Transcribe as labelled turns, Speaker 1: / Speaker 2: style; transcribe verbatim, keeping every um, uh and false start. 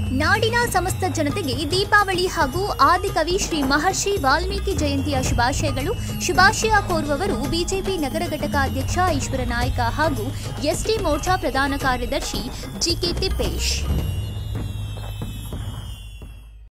Speaker 1: ನಾಡಿನ ಸಮಸ್ತ ಜನತೆಗೆ ದೀಪಾವಳಿ ಹಾಗೂ ಆದಿಕವಿ ಶ್ರೀ ಮಹರ್ಷಿ ವಾಲ್ಮೀಕಿ ಜಯಂತಿಯ ಶುಭಾಶಯಗಳು. ಶುಭಾಶಯ ಕೋರುವವರು ಬಿಜೆಪಿ ನಗರ ಘಟಕ ಅಧ್ಯಕ್ಷ ಈಶ್ವರ ನಾಯ್ಕ ಹಾಗೂ ಎಸ್ಟಿ ಮೋರ್ಚಾ ಪ್ರಧಾನ ಕಾರ್ಯದರ್ಶಿ ಜಿಕೆ ತಿಪ್ಪೇಶ್.